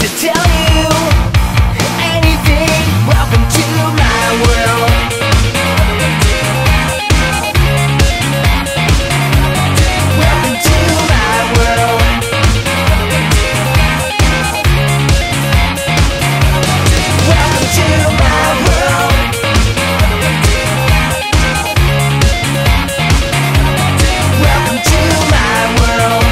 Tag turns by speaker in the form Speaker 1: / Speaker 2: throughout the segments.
Speaker 1: to tell you anything. Welcome to my world. Welcome to my world. Welcome to my world. Welcome to my world.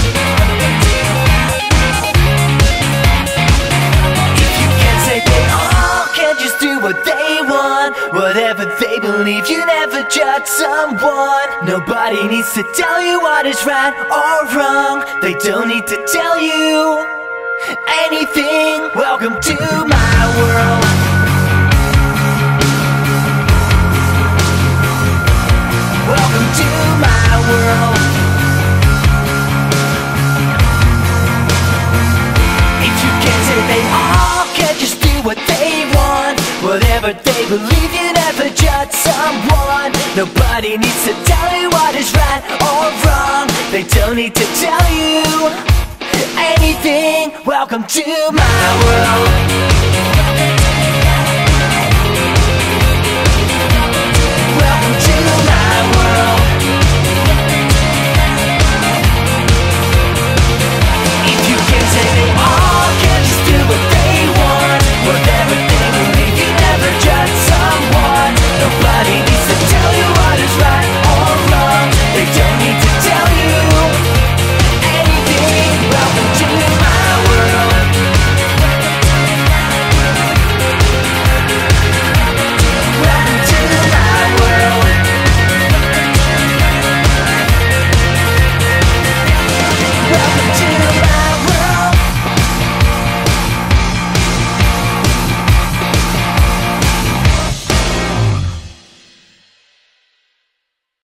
Speaker 1: If you can't say they all can just do what they want, whatever they believe, you never judge someone. Nobody needs to tell you what is right or wrong. They don't need to tell you anything. Welcome to my world. Welcome to my world. If you can't say they all can just do what they want, whatever they believe, you never judge someone. Nobody needs to tell you what is right or wrong. They don't need to tell you anything. Welcome to my world. Welcome to my world. If you can't say they all can just do what they want, whatever they believe, you never judge someone. Nobody needs to tell you what is right or wrong. They don't need to tell you anything. Welcome to my world. Welcome to my world. Welcome to